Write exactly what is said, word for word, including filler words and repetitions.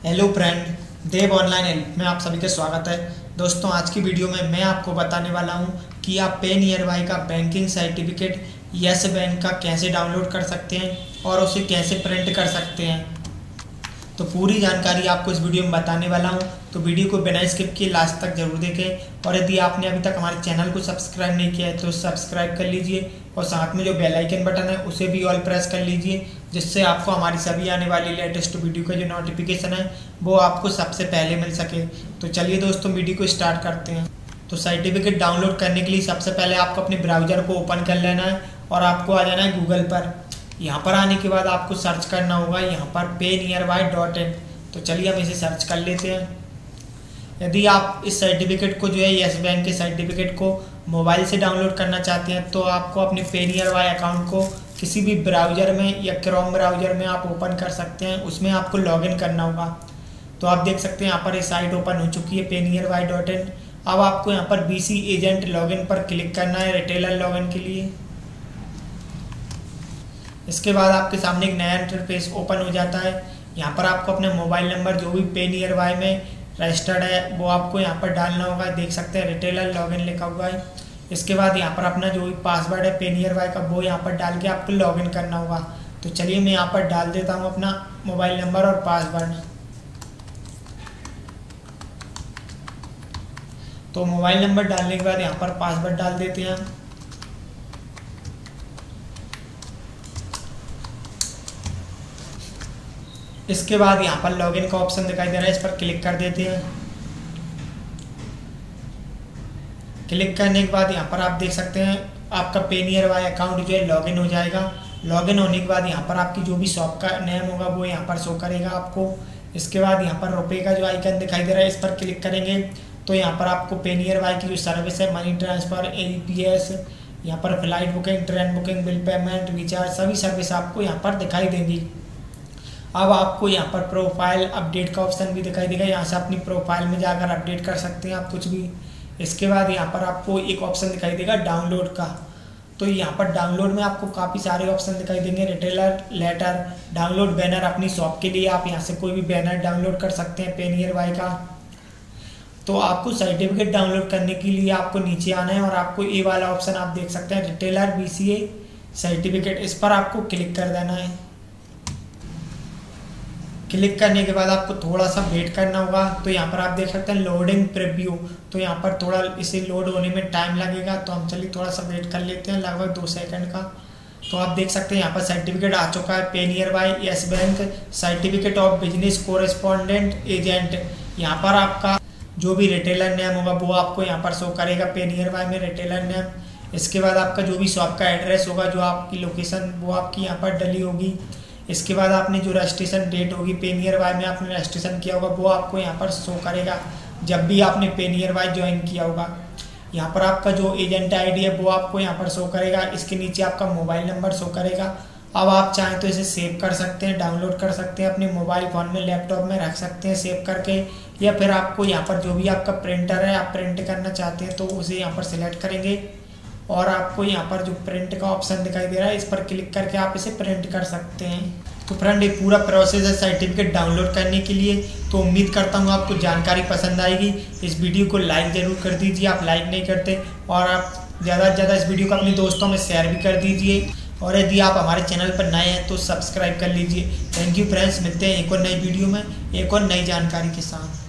Hello friend, Dev online help में आप सभी का स्वागत है। दोस्तों, आज की वीडियो में मैं आपको बताने वाला हूं कि आप पे नियर बाय का बैंकिंग सर्टिफिकेट यस बैंक का कैसे डाउनलोड कर सकते हैं और उसे कैसे प्रिंट कर सकते हैं। तो पूरी जानकारी आपको इस वीडियो में बताने वाला हूं, तो वीडियो को बिना स्किप किए लास्ट तक जरूर देखें। और यदि आपने अभी तक हमारे चैनल को सब्सक्राइब नहीं किया है तो सब्सक्राइब कर लीजिए और साथ में जो बेल आइकन बटन है उसे भी ऑल प्रेस कर लीजिए, जिससे आपको हमारी सभी आने वाली लेटेस्ट वीडियो का जो नोटिफिकेशन है वो आपको सबसे पहले मिल सके। तो चलिए दोस्तों, वीडियो को स्टार्ट करते हैं। तो सर्टिफिकेट डाउनलोड करने के लिए सबसे पहले आपको अपने ब्राउज़र को ओपन कर लेना है और आपको आ जाना है गूगल पर। यहाँ पर आने के बाद आपको सर्च करना होगा यहाँ पर पे नियर बाय डॉट इन। तो चलिए हम इसे सर्च कर लेते हैं। यदि आप इस सर्टिफिकेट को जो है यस बैंक के सर्टिफिकेट को मोबाइल से डाउनलोड करना चाहते हैं तो आपको अपने पे नियर बाय अकाउंट को किसी भी ब्राउज़र में या क्रोम ब्राउज़र में आप ओपन कर सकते हैं, उसमें आपको लॉगिन करना होगा। तो आप देख सकते हैं यहाँ पर ये साइट ओपन हो चुकी है पे नियर बाय डॉट इन। अब आपको यहाँ पर बीसी एजेंट लॉगिन पर क्लिक करना है रिटेलर लॉगिन के लिए। इसके बाद आपके सामने एक नया इंटरफेस ओपन हो जाता है। यहाँ पर आपको अपना मोबाइल नंबर जो भी पे नियर बाय में रजिस्टर्ड है वो आपको यहाँ पर डालना होगा। देख सकते हैं रिटेलर लॉगिन लिखा हुआ है। इसके बाद यहाँ पर अपना जो भी पासवर्ड है पे नियर बाय का वो यहाँ पर डाल के आपको लॉगिन करना होगा। तो चलिए मैं यहाँ पर डाल देता हूँ अपना मोबाइल नंबर और पासवर्ड। तो मोबाइल नंबर डालने के बाद यहाँ पर पासवर्ड डाल देते हैं। इसके बाद यहाँ पर लॉगिन का ऑप्शन दिखाई दे रहा है, इस पर क्लिक कर देते हैं। क्लिक करने के बाद यहाँ पर आप देख सकते हैं आपका पे नियर बाय अकाउंट जो है लॉगिन हो जाएगा। लॉगिन होने के बाद यहाँ पर आपकी जो भी शॉप का नेम होगा वो यहाँ पर शो करेगा आपको। इसके बाद यहाँ पर रुपए का जो आइकन दिखाई दे रहा है इस पर क्लिक करेंगे तो यहाँ पर आपको पे नियर बाय की जो सर्विस है money transfer, A P S, यहाँ पर flight booking, train booking, bill payment, recharge, सभी सर्विस आपको यहाँ पर दिखाई देंगी। अब आपको यहाँ पर प्रोफाइल अपडेट का ऑप्शन भी दिखाई देगा। यहाँ से अपनी प्रोफाइल में जाकर अपडेट कर सकते हैं आप कुछ भी। इसके बाद यहाँ पर आपको एक ऑप्शन दिखाई देगा डाउनलोड का। तो यहाँ पर डाउनलोड में आपको काफ़ी सारे ऑप्शन दिखाई देंगे। रिटेलर लेटर, डाउनलोड बैनर अपनी शॉप के लिए, आप यहाँ से कोई भी बैनर डाउनलोड कर सकते हैं पे नियर बाय का। तो आपको सर्टिफिकेट डाउनलोड करने के लिए आपको नीचे आना है और आपको ये वाला ऑप्शन आप देख सकते हैं retailer B C A certificate, इस पर आपको क्लिक कर देना है। क्लिक करने के बाद आपको थोड़ा सा वेट करना होगा। तो यहाँ पर आप देख सकते हैं लोडिंग प्रीव्यू, तो यहाँ पर थोड़ा इसे लोड होने में टाइम लगेगा। तो हम चलिए थोड़ा सा वेट कर लेते हैं, लगभग दो सेकंड का। तो आप देख सकते हैं यहाँ पर सर्टिफिकेट आ चुका है PayNearby Yes Bank certificate of business correspondent agent. यहाँ पर आपका जो भी रिटेलर नेम होगा वो आपको यहाँ पर शो करेगा पे नियर बाय में रिटेलर नेम। इसके बाद आपका जो भी शॉप का एड्रेस होगा, जो आपकी लोकेशन वो आपकी यहाँ पर डली होगी। इसके बाद आपने जो रजिस्ट्रेशन डेट होगी पे नियर बाय में आपने रजिस्ट्रेशन किया होगा वो आपको यहाँ पर शो करेगा जब भी आपने पे नियर बाय ज्वाइन किया होगा। यहाँ पर आपका जो एजेंट आईडी है वो आपको यहाँ पर शो करेगा। इसके नीचे आपका मोबाइल नंबर शो करेगा। अब आप चाहें तो इसे सेव कर सकते हैं, डाउनलोड कर सकते हैं, अपने मोबाइल फ़ोन में, लैपटॉप में रख सकते हैं सेव करके। या फिर आपको यहाँ पर जो भी आपका प्रिंटर है आप प्रिंट करना चाहते हैं तो उसे यहाँ पर सिलेक्ट करेंगे और आपको यहाँ पर जो प्रिंट का ऑप्शन दिखाई दे रहा है इस पर क्लिक करके आप इसे प्रिंट कर सकते हैं। तो फ्रेंड, ये पूरा प्रोसेस है सर्टिफिकेट डाउनलोड करने के लिए। तो उम्मीद करता हूँ आपको जानकारी पसंद आएगी। इस वीडियो को लाइक ज़रूर कर दीजिए, आप लाइक नहीं करते। और आप ज़्यादा से ज़्यादा इस वीडियो को अपने दोस्तों में शेयर भी कर दीजिए। और यदि आप हमारे चैनल पर नए हैं तो सब्सक्राइब कर लीजिए। थैंक यू फ्रेंड्स, मिलते हैं एक और नई वीडियो में एक और नई जानकारी के साथ।